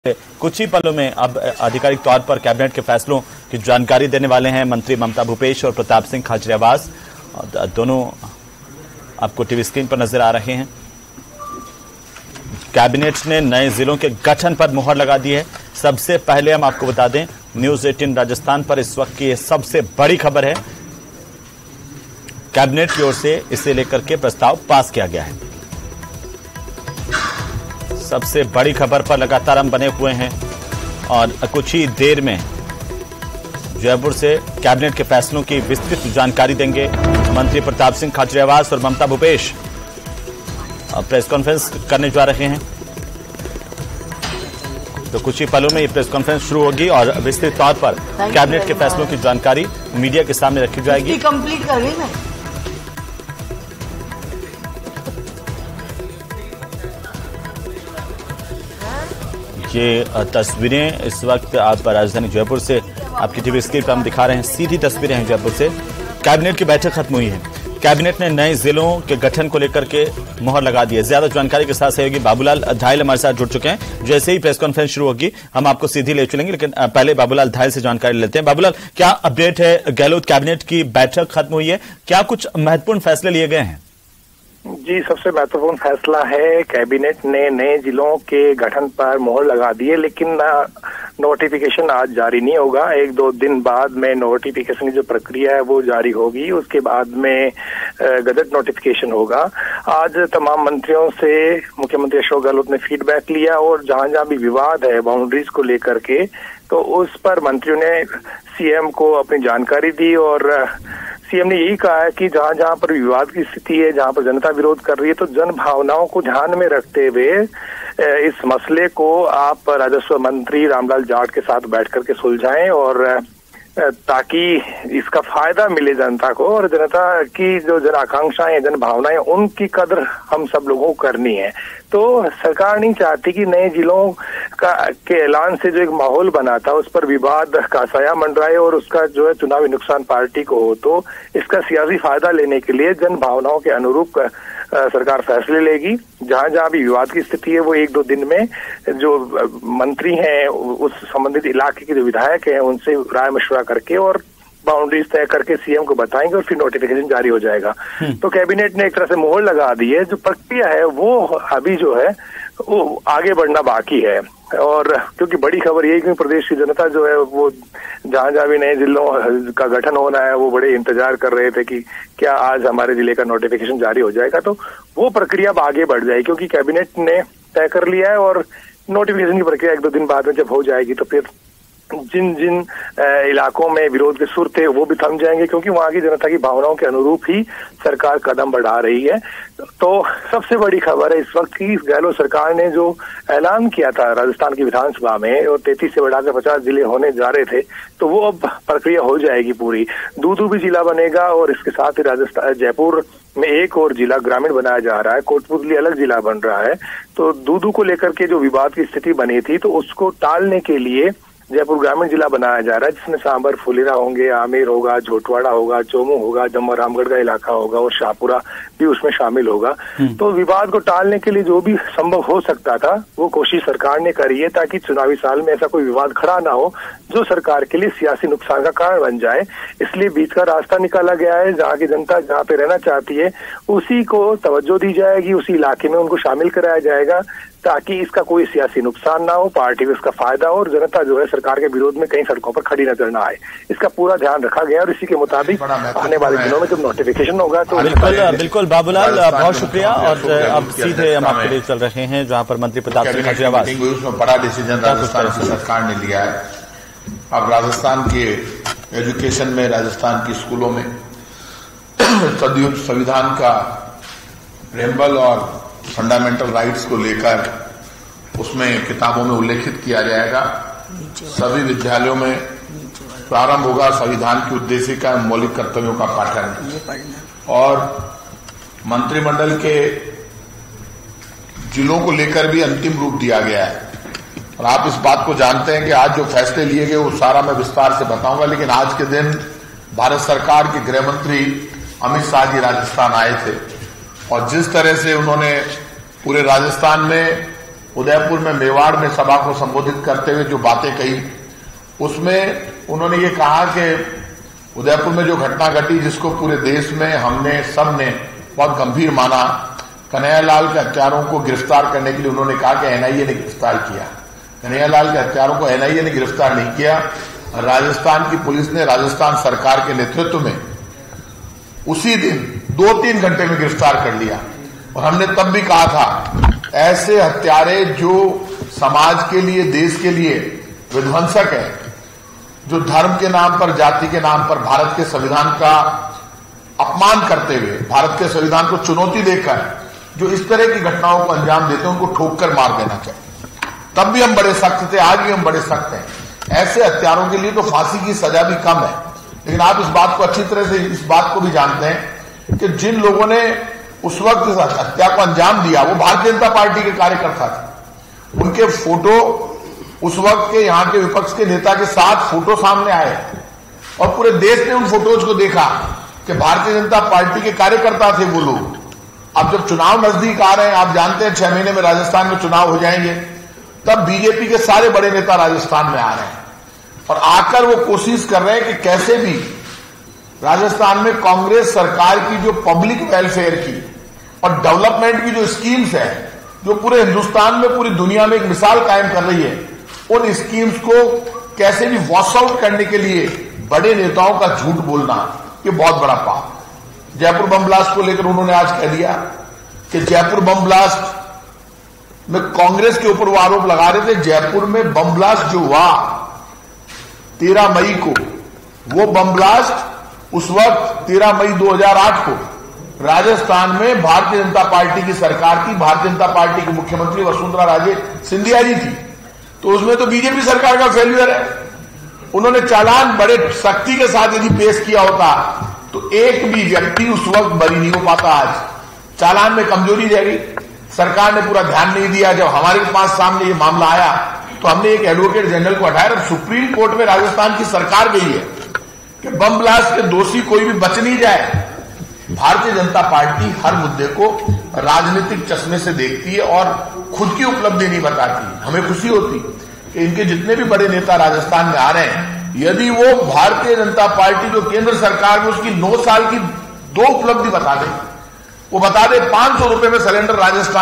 कुछ ही पलों में अब आधिकारिक तौर पर कैबिनेट के फैसलों की जानकारी देने वाले हैं मंत्री ममता भूपेश और प्रताप सिंह खाचरियावास। दोनों आपको टीवी स्क्रीन पर नजर आ रहे हैं। कैबिनेट ने नए जिलों के गठन पर मुहर लगा दी है। सबसे पहले हम आपको बता दें, न्यूज 18 राजस्थान पर इस वक्त की यह सबसे बड़ी खबर है। कैबिनेट की ओर से इसे लेकर के प्रस्ताव पास किया गया है। सबसे बड़ी खबर पर लगातार हम बने हुए हैं और कुछ ही देर में जयपुर से कैबिनेट के फैसलों की विस्तृत जानकारी देंगे मंत्री प्रताप सिंह खाचरियावास और ममता भूपेश। प्रेस कॉन्फ्रेंस करने जा रहे हैं, तो कुछ ही पलों में ये प्रेस कॉन्फ्रेंस शुरू होगी और विस्तृत तौर पर कैबिनेट के फैसलों की जानकारी मीडिया के सामने रखी जाएगी। कंप्लीट कर रही मैं। ये तस्वीरें इस वक्त आप राजधानी जयपुर से आपकी टीवी स्क्रीन पर हम दिखा रहे हैं। सीधी तस्वीरें हैं जयपुर से। कैबिनेट की बैठक खत्म हुई है। कैबिनेट ने नए जिलों के गठन को लेकर के मुहर लगा दी है। ज्यादा जानकारी के साथ सहयोगी बाबूलाल धायल हमारे साथ जुड़ चुके हैं। जैसे ही प्रेस कॉन्फ्रेंस शुरू होगी हम आपको सीधी ले चलेंगे, लेकिन पहले बाबूलाल धायल से जानकारी लेते हैं। बाबूलाल, क्या अपडेट है? गहलोत कैबिनेट की बैठक खत्म हुई है, क्या कुछ महत्वपूर्ण फैसले लिए गए हैं? जी, सबसे महत्वपूर्ण फैसला है कैबिनेट ने नए जिलों के गठन पर मोहर लगा दी है, लेकिन नोटिफिकेशन आज जारी नहीं होगा। 1-2 दिन बाद में नोटिफिकेशन की जो प्रक्रिया है वो जारी होगी। उसके बाद में गजट नोटिफिकेशन होगा। आज तमाम मंत्रियों से मुख्यमंत्री अशोक गहलोत ने फीडबैक लिया और जहां जहां भी विवाद है बाउंड्रीज को लेकर के, तो उस पर मंत्रियों ने सीएम को अपनी जानकारी दी और सीएम ने यही कहा है कि जहां जहां पर विवाद की स्थिति है, जहां पर जनता विरोध कर रही है, तो जन भावनाओं को ध्यान में रखते हुए इस मसले को आप राजस्व मंत्री रामलाल जाट के साथ बैठ करके सुलझाएं और ताकि इसका फायदा मिले जनता को, और जनता की जो जन आकांक्षाएं, जन भावनाएं, उनकी कदर हम सब लोगों को करनी है। तो सरकार नहीं चाहती कि नए जिलों के ऐलान से जो एक माहौल बना था उस पर विवाद का साया मंडराए और उसका जो है चुनावी नुकसान पार्टी को हो। तो इसका सियासी फायदा लेने के लिए जन भावनाओं के अनुरूप सरकार फैसले लेगी। जहां जहां भी विवाद की स्थिति है वो 1-2 दिन में जो मंत्री हैं, उस संबंधित इलाके के जो विधायक हैं, उनसे राय मशवरा करके और बाउंड्रीज तय करके सीएम को बताएंगे और फिर नोटिफिकेशन जारी हो जाएगा। तो कैबिनेट ने एक तरह से मोहर लगा दी है। जो प्रक्रिया है वो अभी जो है वो आगे बढ़ना बाकी है। और क्योंकि बड़ी खबर यही कि प्रदेश की जनता जो है वो जहां जहां भी नए जिलों का गठन होना है वो बड़े इंतजार कर रहे थे कि क्या आज हमारे जिले का नोटिफिकेशन जारी हो जाएगा। तो वो प्रक्रिया अब आगे बढ़ जाएगी क्योंकि कैबिनेट ने तय कर लिया है और नोटिफिकेशन की प्रक्रिया 1-2 दिन बाद में जब हो जाएगी तो फिर जिन जिन इलाकों में विरोध के सुर थे वो भी थम जाएंगे, क्योंकि वहां की जनता की भावनाओं के अनुरूप ही सरकार कदम बढ़ा रही है। तो सबसे बड़ी खबर है इस वक्त की गहलोत सरकार ने जो ऐलान किया था राजस्थान की विधानसभा में और 33 से बढ़ाकर 50 जिले होने जा रहे थे, तो वो अब प्रक्रिया हो जाएगी पूरी। दूदू भी जिला बनेगा और इसके साथ ही राजस्थान जयपुर में एक और जिला ग्रामीण बनाया जा रहा है। कोटपुतली अलग जिला बन रहा है। तो दूदू को लेकर के जो विवाद की स्थिति बनी थी तो उसको टालने के लिए जयपुर ग्रामीण जिला बनाया जा रहा है, जिसमें सांबर, फुलेरा होंगे, आमेर होगा, झोटवाड़ा होगा, चोमू होगा, जम्मू रामगढ़ का इलाका होगा और शाहपुरा भी उसमें शामिल होगा। तो विवाद को टालने के लिए जो भी संभव हो सकता था वो कोशिश सरकार ने करी है ताकि चुनावी साल में ऐसा कोई विवाद खड़ा ना हो जो सरकार के लिए सियासी नुकसान का कारण बन जाए। इसलिए बीच का रास्ता निकाला गया है। जहाँ की जनता जहाँ पे रहना चाहती है उसी को तवज्जो दी जाएगी, उसी इलाके में उनको शामिल कराया जाएगा ताकि इसका कोई सियासी नुकसान ना हो, पार्टी को इसका फायदा हो और जनता जो है सरकार के विरोध में कहीं सड़कों पर खड़ी नजर ना आए। इसका पूरा ध्यान रखा गया और इसी के मुताबिक आने वाले दिनों में जब नोटिफिकेशन होगा तो बिल्कुल बाबूलाल, बहुत शुक्रिया। और अब सीधे हम आपके लिए चल रहे हैं जहां पर मंत्री प्रताप सिंह खाचरियावास। उसमें बड़ा डिसीजन राजस्थान की सरकार ने लिया है। अब राजस्थान के एजुकेशन में, राजस्थान की स्कूलों में सदियों संविधान का प्रेम्बल और फंडामेंटल राइट्स को लेकर उसमें किताबों में उल्लेखित किया जाएगा। सभी विद्यालयों में प्रारंभ होगा संविधान की उद्देशिका मौलिक कर्तव्यों का पाठन और मंत्रिमंडल के जिलों को लेकर भी अंतिम रूप दिया गया है। और आप इस बात को जानते हैं कि आज जो फैसले लिए गए वो सारा मैं विस्तार से बताऊंगा, लेकिन आज के दिन भारत सरकार के गृह मंत्री अमित शाह जी राजस्थान आए थे और जिस तरह से उन्होंने पूरे राजस्थान में उदयपुर में मेवाड़ में सभा को संबोधित करते हुए जो बातें कही, उसमें उन्होंने ये कहा कि उदयपुर में जो घटना घटी जिसको पूरे देश में हमने सबने बहुत गंभीर माना, कन्हैयालाल के हत्यारों को गिरफ्तार करने के लिए उन्होंने कहा कि एनआईए ने गिरफ्तार किया। कन्हैयालाल के हत्यारों को एनआईए ने गिरफ्तार नहीं किया। राजस्थान की पुलिस ने राजस्थान सरकार के नेतृत्व में उसी दिन 2-3 घंटे में गिरफ्तार कर लिया। और हमने तब भी कहा था ऐसे हत्यारे जो समाज के लिए, देश के लिए विध्वंसक है, जो धर्म के नाम पर, जाति के नाम पर भारत के संविधान का अपमान करते हुए, भारत के संविधान को चुनौती देकर जो इस तरह की घटनाओं को अंजाम देते हैं, उनको ठोक कर मार देना चाहिए। तब भी हम बड़े सख्त थे, आज भी हम बड़े सख्त हैं। ऐसे हत्यारों के लिए तो फांसी की सजा भी कम है। लेकिन आप इस बात को अच्छी तरह से, इस बात को भी जानते हैं कि जिन लोगों ने उस वक्त हत्या को अंजाम दिया वो भारतीय जनता पार्टी के कार्यकर्ता थे। उनके फोटो उस वक्त के यहां के विपक्ष के नेता के साथ फोटो सामने आए और पूरे देश ने उन फोटोज को देखा कि भारतीय जनता पार्टी के कार्यकर्ता थे वो लोग। अब जब चुनाव नजदीक आ रहे हैं, आप जानते हैं 6 महीने में राजस्थान में चुनाव हो जाएंगे, तब बीजेपी के सारे बड़े नेता राजस्थान में आ रहे हैं और आकर वो कोशिश कर रहे हैं कि कैसे भी राजस्थान में कांग्रेस सरकार की जो पब्लिक वेलफेयर की और डेवलपमेंट की जो स्कीम्स है, जो पूरे हिंदुस्तान में, पूरी दुनिया में एक मिसाल कायम कर रही है, उन स्कीम्स को कैसे भी वॉश आउट करने के लिए बड़े नेताओं का झूठ बोलना, ये बहुत बड़ा पाप। जयपुर बम ब्लास्ट को लेकर उन्होंने आज कह दिया कि जयपुर बम ब्लास्ट में कांग्रेस के ऊपर वो आरोप लगा रहे थे। जयपुर में बम ब्लास्ट जो हुआ 13 मई को, वो बम ब्लास्ट उस वक्त 13 मई 2008 को राजस्थान में भारतीय जनता पार्टी की सरकार थी, भारतीय जनता पार्टी की मुख्यमंत्री वसुंधरा राजे सिंधिया जी थी। तो उसमें तो बीजेपी सरकार का फेल्यूर है। उन्होंने चालान बड़े सख्ती के साथ यदि पेश किया होता तो एक भी व्यक्ति उस वक्त बरी नहीं हो पाता। आज चालान में कमजोरी रह गई, सरकार ने पूरा ध्यान नहीं दिया। जब हमारे पास सामने ये मामला आया तो हमने एक एडवोकेट जनरल को हटाया और सुप्रीम कोर्ट में राजस्थान की सरकार गई है कि बम ब्लास्ट के दोषी कोई भी बच नहीं जाए। भारतीय जनता पार्टी हर मुद्दे को राजनीतिक चश्मे से देखती है और खुद की उपलब्धि नहीं बताती। हमें खुशी होती कि इनके जितने भी बड़े नेता राजस्थान में आ रहे हैं, यदि वो भारतीय जनता पार्टी जो केंद्र सरकार में उसकी 9 साल की 2 उपलब्धि बता दे, वो बता दे 500 रुपए में सिलेंडर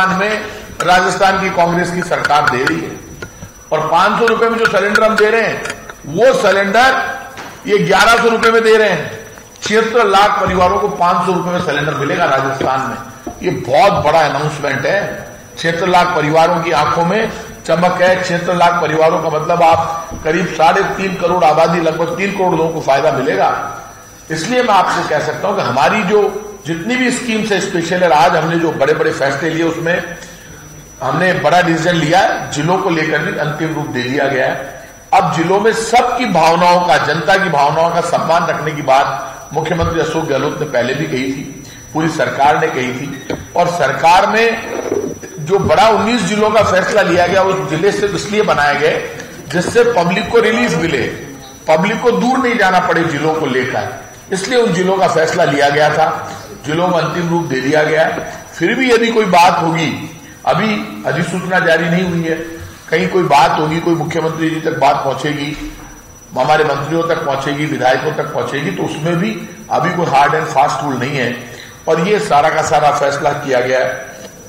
राजस्थान की कांग्रेस की सरकार दे रही है। और 500 रुपए में जो सिलेंडर हम दे रहे हैं, वो सिलेंडर ये 1100 रुपए में दे रहे हैं। 76 लाख परिवारों को 500 रुपए में सिलेंडर मिलेगा राजस्थान में। ये बहुत बड़ा अनाउंसमेंट है। 76 लाख परिवारों की आंखों में चमक है। 76 लाख परिवारों का मतलब आप करीब 3.5 करोड़ आबादी, लगभग 3 करोड़ लोगों को फायदा मिलेगा। इसलिए मैं आपसे कह सकता हूं कि हमारी जो जितनी भी स्कीम्स है स्पेशल है, आज हमने जो बड़े बड़े फैसले लिए उसमें हमने बड़ा डिसीजन लिया है। जिलों को लेकर भी अंतिम रूप दे दिया गया है। अब जिलों में सबकी भावनाओं का, जनता की भावनाओं का सम्मान रखने की बात मुख्यमंत्री अशोक गहलोत ने पहले भी कही थी, पूरी सरकार ने कही थी। और सरकार में जो बड़ा 19 जिलों का फैसला लिया गया, उस जिले से इसलिए बनाए गए जिससे पब्लिक को रिलीफ मिले, पब्लिक को दूर नहीं जाना पड़े जिलों को लेकर, इसलिए उन जिलों का फैसला लिया गया था। जिलों को अंतिम रूप दे दिया गया है। फिर भी यदि कोई बात होगी, अभी अधिसूचना जारी नहीं हुई है, कहीं कोई बात होगी, कोई मुख्यमंत्री जी तक बात पहुंचेगी, हमारे मंत्रियों तक पहुंचेगी, विधायकों तक पहुंचेगी, तो उसमें भी अभी कोई हार्ड एंड फास्ट रूल नहीं है। और ये सारा का सारा फैसला किया गया है।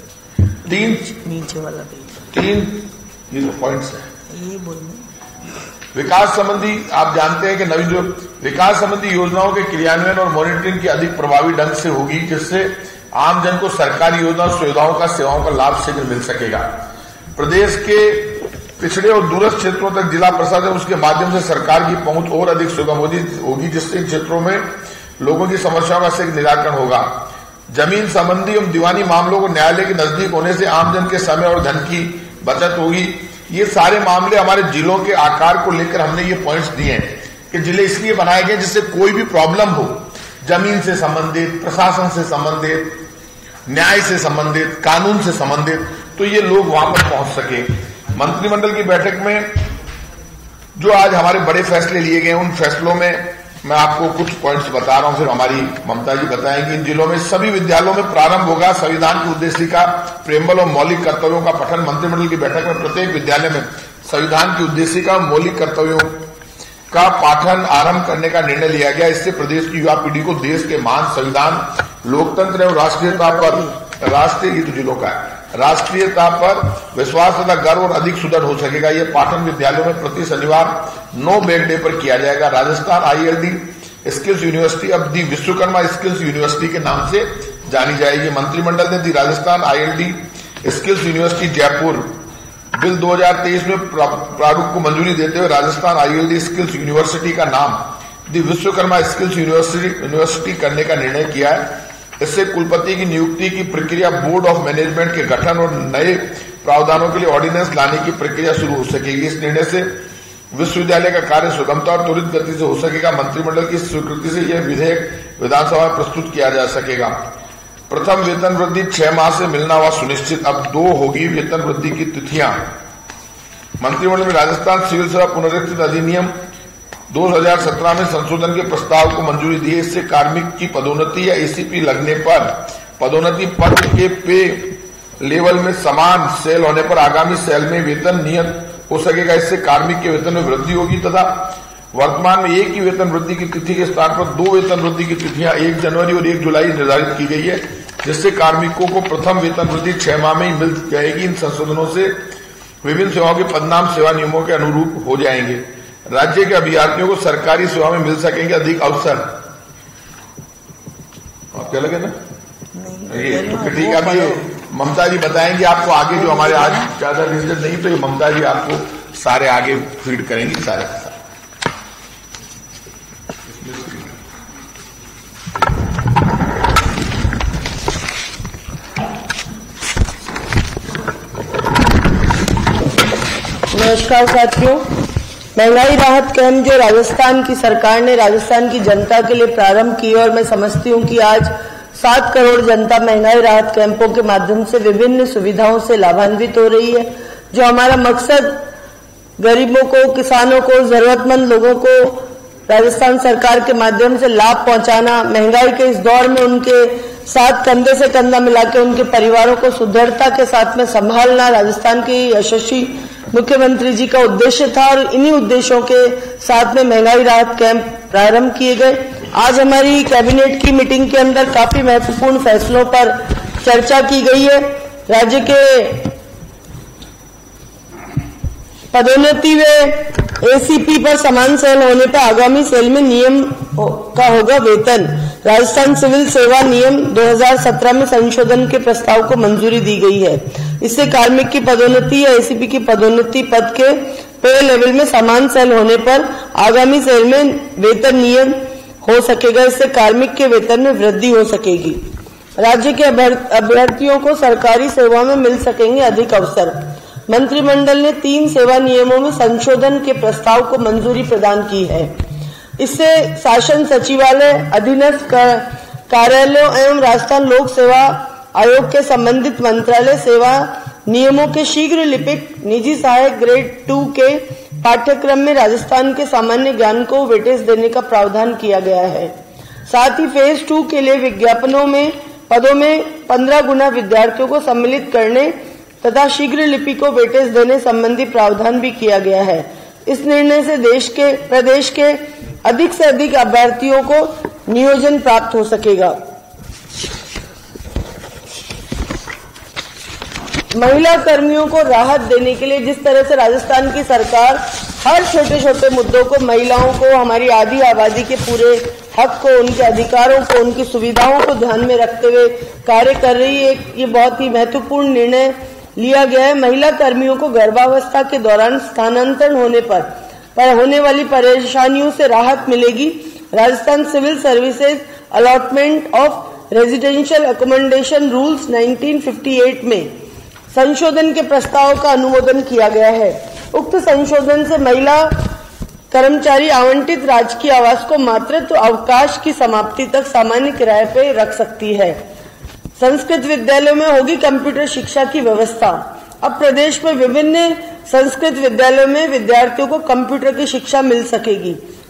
3 ये जो पॉइंट्स है विकास संबंधी, आप जानते हैं कि नवीन जो विकास संबंधी योजनाओं के क्रियान्वयन और मॉनिटरिंग की अधिक प्रभावी ढंग से होगी, जिससे आम जन को सरकारी योजना सुविधाओं का, सेवाओं का लाभ शीघ्र मिल सकेगा। प्रदेश के पिछड़े और दूरस्थ क्षेत्रों तक जिला प्रशासन उसके माध्यम से सरकार की पहुंच और अधिक सुगम होगी, जिससे इन क्षेत्रों में लोगों की समस्याओं का शीघ्र निराकरण होगा। जमीन संबंधी एवं दीवानी मामलों को न्यायालय के नजदीक होने से आमजन के समय और धन की बचत होगी। ये सारे मामले हमारे जिलों के आकार को लेकर हमने ये पॉइंट्स दिए हैं कि जिले इसलिए बनाए गए जिससे कोई भी प्रॉब्लम हो, जमीन से संबंधित, प्रशासन से संबंधित, न्याय से संबंधित, कानून से संबंधित, तो ये लोग वहां पर पहुंच सके। मंत्रिमंडल की बैठक में जो आज हमारे बड़े फैसले लिए गए, उन फैसलों में मैं आपको कुछ पॉइंट्स बता रहा हूं, फिर हमारी ममता जी बताएंगे। इन जिलों में सभी विद्यालयों में प्रारंभ होगा संविधान की उद्देशिका, प्रेमबल और मौलिक कर्तव्यों का पठन। मंत्रिमंडल की बैठक में प्रत्येक विद्यालय में संविधान की उद्देशिका, मौलिक कर्तव्यों का पाठन आरंभ करने का निर्णय लिया गया। इससे प्रदेश की युवा पीढ़ी को देश के महान संविधान, लोकतंत्र एवं राष्ट्रीयता पर विश्वास तथा गर्व और अधिक सुदृढ़ हो सकेगा। यह पाठन विद्यालयों में प्रति शनिवार 9 बैग डे पर किया जाएगा। राजस्थान ILD स्किल्स यूनिवर्सिटी अब दी विश्वकर्मा स्किल्स यूनिवर्सिटी के नाम से जानी जाएगी। मंत्रिमंडल ने दी Rajasthan ILD skills university Jaipur bill 2023 में प्रारूप को मंजूरी देते हुए राजस्थान ILD स्किल्स यूनिवर्सिटी का नाम दी विश्वकर्मा स्किल्स यूनिवर्सिटी करने का निर्णय किया है। इससे कुलपति की नियुक्ति की प्रक्रिया, बोर्ड ऑफ मैनेजमेंट के गठन और नए प्रावधानों के लिए ऑर्डिनेंस लाने की प्रक्रिया शुरू हो सकेगी। इस निर्णय से विश्वविद्यालय का कार्य सुगमता और त्वरित गति से हो सकेगा। मंत्रिमंडल की स्वीकृति से यह विधेयक विधानसभा में प्रस्तुत किया जा सकेगा। प्रथम वेतन वृद्धि 6 माह से मिलना हुआ सुनिश्चित, अब 2 होगी वेतन वृद्धि की तिथियां। मंत्रिमंडल में राजस्थान सिविल सेवा पुनरीक्षित अधिनियम 2017 में संशोधन के प्रस्ताव को मंजूरी दी। इससे कार्मिक की पदोन्नति या ACP लगने पर पदोन्नति पद के पे लेवल में समान सेल होने पर आगामी सेल में वेतन नियत हो सकेगा। इससे कार्मिक के वेतन में वृद्धि होगी तथा वर्तमान में एक ही वेतन वृद्धि की तिथि के स्थान पर 2 वेतन वृद्धि की तिथियां 1 जनवरी और 1 जुलाई निर्धारित की गई है, जिससे कार्मिकों को प्रथम वेतन वृद्धि 6 माह में ही मिल जाएगी। इन संशोधनों से विभिन्न सेवाओं के पदनाम सेवा नियमों के अनुरूप हो जाएंगे। राज्य के अभ्यर्थियों को सरकारी सेवा में मिल सकेंगे अधिक अवसर। आप क्या लगे ना? तो ठीक है, अभी ममता जी बताएंगे आपको आगे, जो हमारे आज ज्यादा रिजल्ट नहीं, तो ये ममता जी आपको सारे आगे फीड करेंगी सारे के सारे। नमस्कार साथियों, महंगाई राहत कैंप जो राजस्थान की सरकार ने राजस्थान की जनता के लिए प्रारंभ की, और मैं समझती हूं कि आज 7 करोड़ जनता महंगाई राहत कैंपों के माध्यम से विभिन्न सुविधाओं से लाभान्वित हो रही है। जो हमारा मकसद गरीबों को, किसानों को, जरूरतमंद लोगों को राजस्थान सरकार के माध्यम से लाभ पहुंचाना, महंगाई के इस दौर में उनके साथ कंधे से कंधा मिलाकर उनके परिवारों को सुदृढ़ता के साथ में संभालना राजस्थान की यशस्वी मुख्यमंत्री जी का उद्देश्य था, और इन्हीं उद्देश्यों के साथ में महंगाई राहत कैंप प्रारंभ किए गए। आज हमारी कैबिनेट की मीटिंग के अंदर काफी महत्वपूर्ण फैसलों पर चर्चा की गई है। राज्य के पदोन्नति व ACP पर समान सेल होने पर आगामी सेल में नियम का होगा वेतन। राजस्थान सिविल सेवा नियम 2017 में संशोधन के प्रस्ताव को मंजूरी दी गई है। इससे कार्मिक की पदोन्नति या ACP की पदोन्नति पद के पे लेवल में समान सेल होने पर आगामी सेल में वेतन नियम हो सकेगा। इससे कार्मिक के वेतन में वृद्धि हो सकेगी। राज्य के अभ्यर्थियों को सरकारी सेवा में मिल सकेंगे अधिक अवसर। मंत्रिमंडल ने 3 सेवा नियमों में संशोधन के प्रस्ताव को मंजूरी प्रदान की है। इससे शासन सचिवालय, अधीनस्थ कार्यालयों एवं राजस्थान लोक सेवा आयोग के संबंधित मंत्रालय सेवा नियमों के शीघ्र लिपिक निजी सहायक ग्रेड 2 के पाठ्यक्रम में राजस्थान के सामान्य ज्ञान को वेटेज देने का प्रावधान किया गया है। साथ ही फेज 2 के लिए विज्ञापनों में पदों में 15 गुना विद्यार्थियों को सम्मिलित करने तथा शीघ्र लिपि को वेटेज देने संबंधी प्रावधान भी किया गया है। इस निर्णय से प्रदेश के अधिक से अधिक अभ्यर्थियों को नियोजन प्राप्त हो सकेगा। महिला कर्मियों को राहत देने के लिए जिस तरह से राजस्थान की सरकार हर छोटे छोटे मुद्दों को, महिलाओं को, हमारी आधी आबादी के पूरे हक को, उनके अधिकारों को, उनकी सुविधाओं को ध्यान में रखते हुए कार्य कर रही है, ये बहुत ही महत्वपूर्ण निर्णय लिया गया है। महिला कर्मियों को गर्भावस्था के दौरान स्थानांतरण होने पर होने वाली परेशानियों से राहत मिलेगी। Rajasthan civil services allotment of residential accommodation rules 1958 में संशोधन के प्रस्ताव का अनुमोदन किया गया है। उक्त संशोधन से महिला कर्मचारी आवंटित राजकीय आवास को मातृत्व अवकाश की समाप्ति तक सामान्य किराए पर रख सकती है। संस्कृत विद्यालयों में होगी कंप्यूटर शिक्षा की व्यवस्था। अब प्रदेश में विभिन्न संस्कृत विद्यालयों में विद्यार्थियों को कंप्यूटर की शिक्षा मिल सकेगी।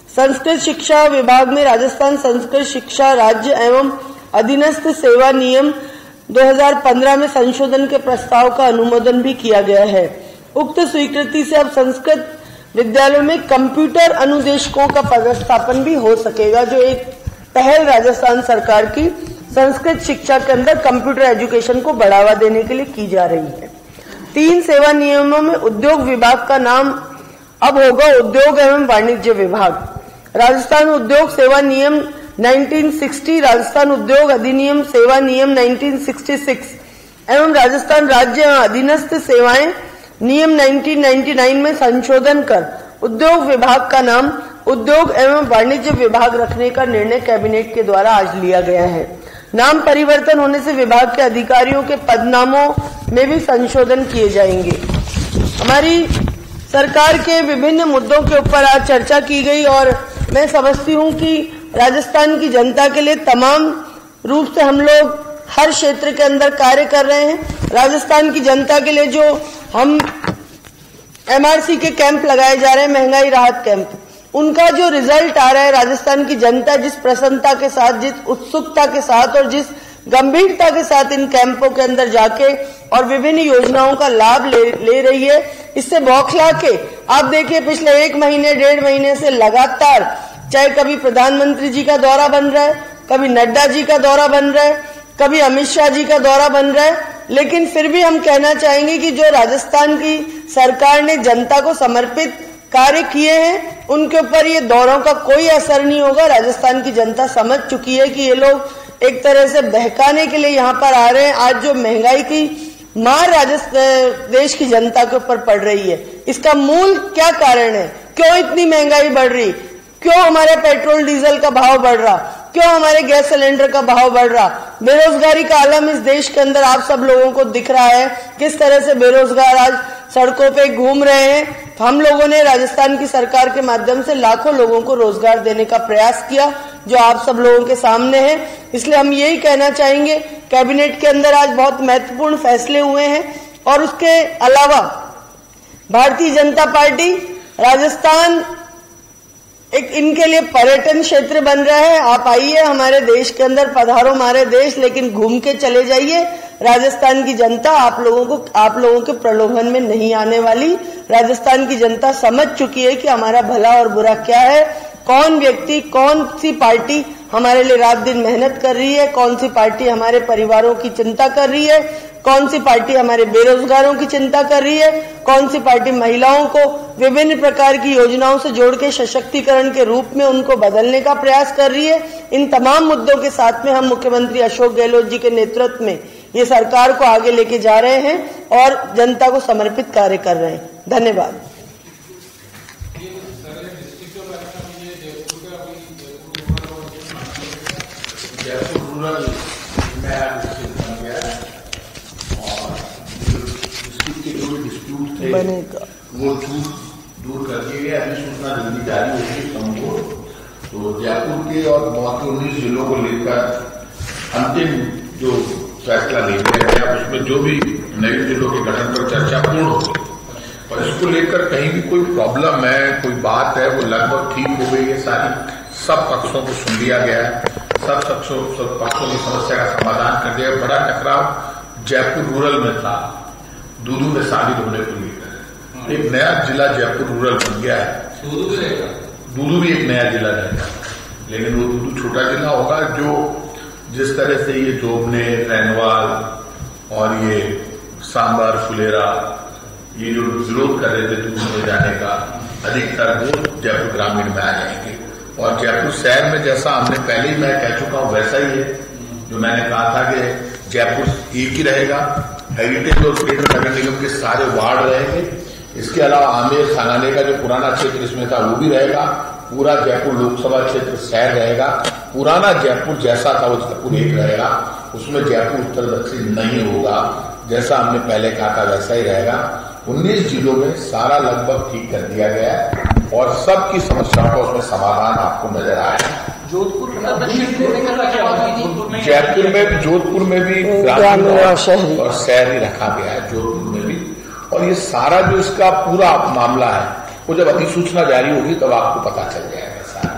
संस्कृत शिक्षा विभाग में राजस्थान संस्कृत शिक्षा राज्य एवं अधीनस्थ सेवा नियम 2015 में संशोधन के प्रस्ताव का अनुमोदन भी किया गया है। उक्त स्वीकृति से अब संस्कृत विद्यालयों में कंप्यूटर अनुदेशकों का पदस्थापन भी हो सकेगा, जो एक पहल राजस्थान सरकार की संस्कृत शिक्षा के अंदर कंप्यूटर एजुकेशन को बढ़ावा देने के लिए की जा रही है। 3 सेवा नियमों में उद्योग विभाग का नाम अब होगा उद्योग एवं वाणिज्य विभाग। राजस्थान उद्योग सेवा नियम 1960, राजस्थान उद्योग अधिनियम सेवा नियम 1966 एवं राजस्थान राज्य अधीनस्थ सेवाएं नियम 1999 में संशोधन कर उद्योग विभाग का नाम उद्योग एवं वाणिज्य विभाग रखने का निर्णय कैबिनेट के द्वारा आज लिया गया है। नाम परिवर्तन होने से विभाग के अधिकारियों के पदनामों में भी संशोधन किए जाएंगे। हमारी सरकार के विभिन्न मुद्दों के ऊपर आज चर्चा की गई और मैं समझती हूं कि राजस्थान की जनता के लिए तमाम रूप से हम लोग हर क्षेत्र के अंदर कार्य कर रहे हैं। राजस्थान की जनता के लिए जो हम MRC के कैंप लगाए जा रहे हैं, महंगाई राहत कैंप, उनका जो रिजल्ट आ रहा है, राजस्थान की जनता जिस प्रसन्नता के साथ, जिस उत्सुकता के साथ और जिस गंभीरता के साथ इन कैंपों के अंदर जाके और विभिन्न योजनाओं का लाभ ले रही है, इससे बौखला के आप देखिए पिछले 1 महीने 1.5 महीने से लगातार, चाहे कभी प्रधानमंत्री जी का दौरा बन रहा है, कभी नड्डा जी का दौरा बन रहा है, कभी अमित शाह जी का दौरा बन रहा है, लेकिन फिर भी हम कहना चाहेंगे कि जो राजस्थान की सरकार ने जनता को समर्पित कार्य किए हैं, उनके ऊपर ये दौरों का कोई असर नहीं होगा। राजस्थान की जनता समझ चुकी है कि ये लोग एक तरह से बहकाने के लिए यहाँ पर आ रहे हैं। आज जो महंगाई की मार देश की जनता के ऊपर पड़ रही है, इसका मूल क्या कारण है? क्यों इतनी महंगाई बढ़ रही? क्यों हमारे पेट्रोल डीजल का भाव बढ़ रहा? क्यों हमारे गैस सिलेंडर का भाव बढ़ रहा? बेरोजगारी का आलम इस देश के अंदर आप सब लोगों को दिख रहा है, किस तरह से बेरोजगार आज सड़कों पे घूम रहे हैं। हम लोगों ने राजस्थान की सरकार के माध्यम से लाखों लोगों को रोजगार देने का प्रयास किया, जो आप सब लोगों के सामने है। इसलिए हम यही कहना चाहेंगे, कैबिनेट के अंदर आज बहुत महत्वपूर्ण फैसले हुए हैं और उसके अलावा भारतीय जनता पार्टी राजस्थान एक इनके लिए पर्यटन क्षेत्र बन रहा है। आप आइए हमारे देश के अंदर, पधारो हमारे देश, लेकिन घूम के चले जाइए। राजस्थान की जनता आप लोगों के प्रलोभन में नहीं आने वाली। राजस्थान की जनता समझ चुकी है कि हमारा भला और बुरा क्या है, कौन व्यक्ति, कौन सी पार्टी हमारे लिए रात दिन मेहनत कर रही है, कौन सी पार्टी हमारे परिवारों की चिंता कर रही है, कौन सी पार्टी हमारे बेरोजगारों की चिंता कर रही है, कौन सी पार्टी महिलाओं को विभिन्न प्रकार की योजनाओं से जोड़ के सशक्तिकरण के रूप में उनको बदलने का प्रयास कर रही है। इन तमाम मुद्दों के साथ में हम मुख्यमंत्री अशोक गहलोत जी के नेतृत्व में ये सरकार को आगे लेके जा रहे हैं और जनता को समर्पित कार्य कर रहे हैं। धन्यवाद। बनेगा वो दूर कर दिए गए। अभी सूचना जल्दी जारी होगी सबको। तो जयपुर के और बाकी 19 जिलों को लेकर अंतिम जो फैसला ले लिया गया, उसमें जो भी नए जिलों के गठन पर चर्चा पूर्ण होगी और इसको लेकर कहीं भी कोई प्रॉब्लम है, कोई बात है, वो लगभग ठीक हो गई है। सारी सब पक्षों को सुन लिया गया है, सब पक्षों की समस्या का समाधान कर दिया। बड़ा टकराव जयपुर रूरल में था, दूदू में शामिल होने को लेकर एक नया जिला जयपुर रूरल बन गया है। दूदू भी एक नया जिला रहेगा, लेकिन वो दूदू छोटा जिला होगा। जो जिस तरह से ये जोबने, रैनवाल और ये सांबर, फुलेरा, ये जो विरोध कर रहे थे दूदू में जाने का, अधिकतर वो जयपुर ग्रामीण में आ जाएंगे। और जयपुर शहर में जैसा हमने पहले ही मैं कह चुका हूं, वैसा ही है जो मैंने कहा था कि जयपुर एक ही रहेगा। हेरिटेज और ग्रेटर नगर निगम के सारे वार्ड रहेंगे। इसके अलावा आमेर, थानाने का जो पुराना क्षेत्र इसमें था वो भी रहेगा। पूरा जयपुर लोकसभा क्षेत्र शहर रहेगा। पुराना जयपुर जैसा था वो जयपुर एक रहेगा, उसमें जयपुर उत्तर दक्षिण नहीं होगा। जैसा हमने पहले कहा था वैसा ही रहेगा। 19 जिलों में सारा लगभग ठीक कर दिया गया है और सबकी समस्याओं का उसमें समाधान आपको नजर आया। जोधपुर जोधपुर में भी ग्रामीण और शहरी रखा गया है, जोधपुर में भी। और ये सारा जो इसका पूरा मामला है, वो जब अधिसूचना जारी होगी तब आपको पता चल जाएगा सारा।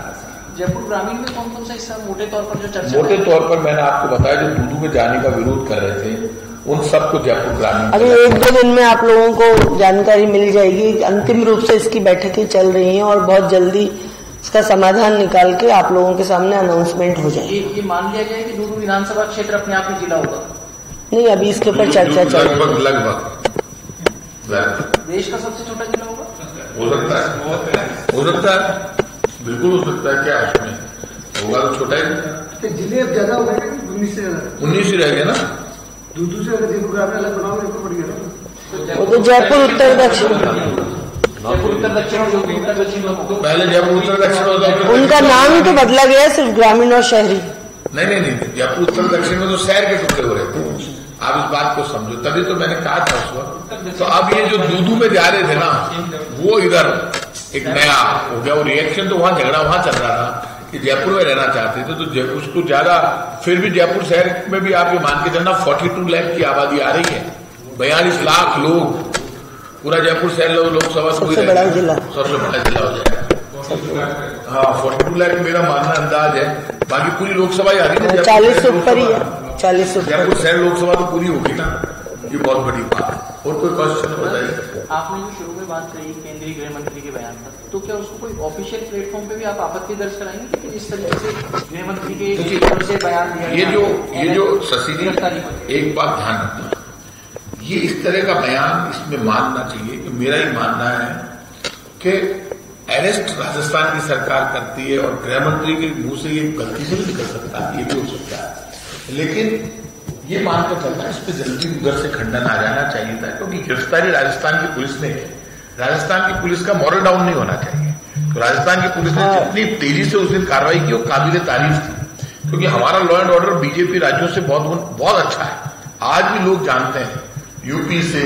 जयपुर ग्रामीण में कौन कौन सा हिस्सा मोटे तौर पर जो चर्चा मोटे तौर पर मैंने आपको बताया जो दूदू में जाने का विरोध कर रहे थे उन सबको जयपुर ग्रामीण। अभी 1-2 दिन में आप लोगों को जानकारी मिल जाएगी। अंतिम रूप से इसकी बैठकें चल रही हैं और बहुत जल्दी इसका समाधान निकाल के आप लोगों के सामने अनाउंसमेंट हो जाएगी। ये मान लिया जाए कि दूदू विधानसभा क्षेत्र अपने आप में जिला होगा? नहीं, अभी इसके ऊपर चर्चा चल रही है। लगभग देश का सबसे छोटा जिला होगा? हो सकता है, बिल्कुल हो सकता है। क्या उसमें होगा तो छोटा ही जिले अब ज्यादा हो गए, 19 ही रह गए ना। दूसरे अगर जयपुर ग्रामीण अलग बनाओगे तो बढ़ गया। वो तो जयपुर उत्तर दक्षिण, जयपुर उत्तर दक्षिण और उत्तर दक्षिण पहले जयपुर उत्तर दक्षिण होता है। उनका नाम तो बदला गया, सिर्फ ग्रामीण और शहरी। नहीं, जयपुर उत्तर दक्षिण में तो शहर के टुकड़े हो रहे थे। आप इस बात को समझो, तभी तो मैंने कहा था उस वक्त। तो अब ये जो दूदू में जा रहे थे ना, वो इधर एक नया हो गया। वो रिएक्शन तो वहां झगड़ा वहां चल रहा था कि जयपुर में रहना चाहते थे तो उसको ज्यादा, फिर भी जयपुर शहर में भी आप ये मान के चलना 42 लाख की आबादी आ रही है। 42 लाख लोग, पूरा जयपुर शहर लोकसभा सबसे बड़ा जिला हो जाएगा। हाँ, 42 लाख मेरा मानना अंदाज है। बाकी पूरी लोकसभा ही आ रही है, 40 से ऊपर ही है, 40 से ऊपर। जयपुर शहर लोकसभा तो पूरी होगी ना, ये बहुत बड़ी बात है। और कोई क्वेश्चन बताइए। आपने जो शुरू में बात कही केंद्रीय गृह मंत्री के बयान पर, तो क्या उसको कोई ऑफिशियल प्लेटफॉर्म पे भी आप आपत्ति दर्ज कराएंगे कि जिस तरीके से गृह मंत्री के तरफ से बयान दिया? ये जो शशि जी, एक बात ध्यान रखना, ये इस तरह का बयान इसमें मानना चाहिए कि मेरा ही मानना है कि अरेस्ट राजस्थान की सरकार करती है और गृह मंत्री के मुंह से ये गलती से भी निकल सकता है, ये भी हो सकता है। लेकिन ये मानकर चलना, इस पर जल्दी उधर से खंडन आ जाना चाहिए था, क्योंकि गिरफ्तारी राजस्थान की पुलिस ने, राजस्थान की पुलिस का मॉरल डाउन नहीं होना चाहिए। तो राजस्थान की पुलिस ने जितनी तेजी से उस दिन कार्रवाई की वो काबिल तारीफ थी, क्योंकि हमारा लॉ एंड ऑर्डर बीजेपी राज्यों से बहुत अच्छा है। आज भी लोग जानते हैं, यूपी से,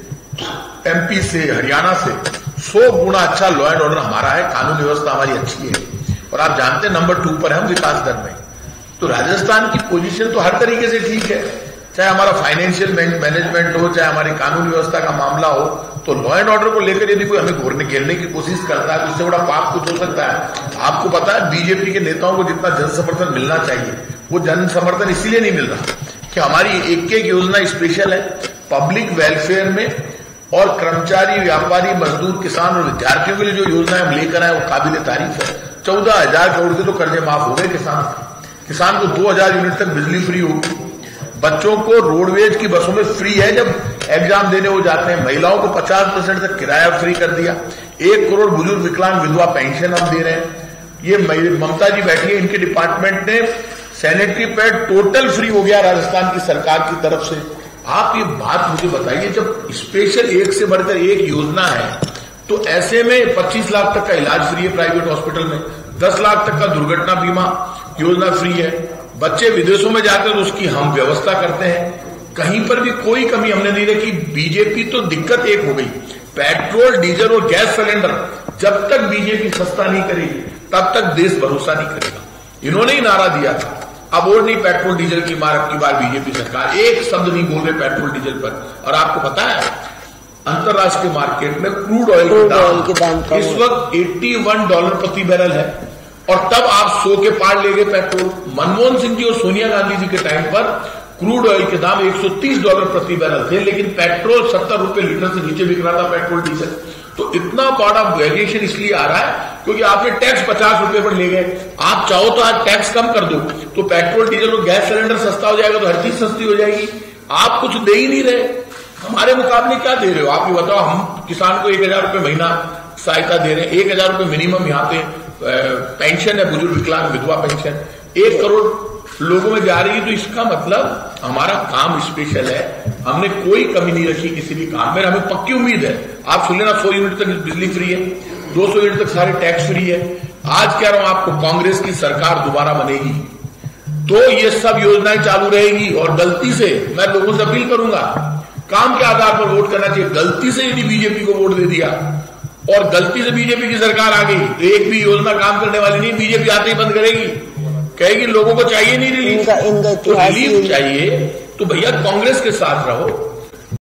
एमपी से, हरियाणा से 100 गुना अच्छा लॉ एंड ऑर्डर हमारा है, कानून व्यवस्था हमारी अच्छी है। और आप जानते हैं नंबर 2 पर है हम विकास दर में। तो राजस्थान की पोजीशन तो हर तरीके से ठीक है, चाहे हमारा फाइनेंशियल मैनेजमेंट हो, चाहे हमारी कानून व्यवस्था का मामला हो। तो लॉ एंड ऑर्डर को लेकर यदि कोई हमें घेरने की कोशिश करता है तो इससे बड़ा पाप कुछ हो सकता है। आपको पता है बीजेपी के नेताओं को जितना जन समर्थन मिलना चाहिए वो जन समर्थन इसीलिए नहीं मिल रहा कि हमारी एक योजना स्पेशल है पब्लिक वेलफेयर में, और कर्मचारी, व्यापारी, मजदूर, किसान और विद्यार्थियों के लिए जो योजना हम लेकर आए वो काबिल तारीफ है। 14,000 करोड़ के तो कर्जे माफ हो गए किसान को 2,000 यूनिट तक बिजली फ्री होगी। बच्चों को रोडवेज की बसों में फ्री है जब एग्जाम देने वो जाते हैं। महिलाओं को 50% तक किराया फ्री कर दिया। 1 करोड़ बुजुर्ग विकलांग विधवा पेंशन हम दे रहे हैं। ये ममता जी बैठी है, इनके डिपार्टमेंट ने सैनिटरी पैड टोटल फ्री हो गया राजस्थान की सरकार की तरफ से। आप ये बात मुझे बताइए, जब स्पेशल एक से बढ़कर एक योजना है तो ऐसे में 25 लाख तक का इलाज फ्री है प्राइवेट हॉस्पिटल में, 10 लाख तक का दुर्घटना बीमा योजना फ्री है। बच्चे विदेशों में जाकर तो उसकी हम व्यवस्था करते हैं। कहीं पर भी कोई कमी हमने नहीं रखी। बीजेपी तो दिक्कत एक हो गई, पेट्रोल, डीजल और गैस सिलेंडर जब तक बीजेपी सस्ता नहीं करेगी तब तक देश भरोसा नहीं करेगा। इन्होंने ही नारा दिया था, अब और नहीं पेट्रोल डीजल की मार, अब की बार बीजेपी सरकार एक शब्द नहीं बोल रहे पेट्रोल डीजल पर। और आपको पता है अंतर्राष्ट्रीय मार्केट में क्रूड ऑयल के दाम इस वक्त $81 प्रति बैरल है, और तब आप 100 के पार ले गए पेट्रोल। मनमोहन सिंह जी और सोनिया गांधी जी के टाइम पर क्रूड ऑयल के दाम $130 प्रति बैरल थे, लेकिन पेट्रोल 70 रुपए लीटर से नीचे बिक रहा था पेट्रोल डीजल। तो इतना बड़ा वेरिएशन इसलिए आ रहा है क्योंकि आपने टैक्स 50 रुपए पर ले गए। आप चाहो तो आज टैक्स कम कर दो तो पेट्रोल, डीजल और गैस सिलेंडर सस्ता हो जाएगा, तो हर चीज सस्ती हो जाएगी। आप कुछ दे ही नहीं रहे, हमारे मुकाबले क्या दे रहे हो आप ये बताओ। हम किसान को 1,000 रुपए महीना सहायता दे रहे हैं, 1,000 रुपए मिनिमम यहाँ पे पेंशन है, बुजुर्ग विकलांग विधवा पेंशन 1 करोड़ लोगों में जा रही है। तो इसका मतलब हमारा काम स्पेशल है, हमने कोई कमी नहीं रखी किसी भी काम में। हमें पक्की उम्मीद है, आप सुन लेना 100 यूनिट तक बिजली फ्री है, 200 यूनिट तक सारे टैक्स फ्री है। आज कह रहा हूं आपको, कांग्रेस की सरकार दोबारा बनेगी तो ये सब योजनाएं चालू रहेगी। और गलती से मैं लोगों से अपील करूंगा, काम के आधार पर वोट करना चाहिए। गलती से यदि बीजेपी को वोट दे दिया और गलती से बीजेपी की सरकार आ गई तो एक भी योजना काम करने वाली नहीं, बीजेपी आते ही बंद करेगी, कहेगी लोगों को चाहिए नहीं रिलीफ। तो रिलीफ चाहिए तो भैया कांग्रेस के साथ रहो।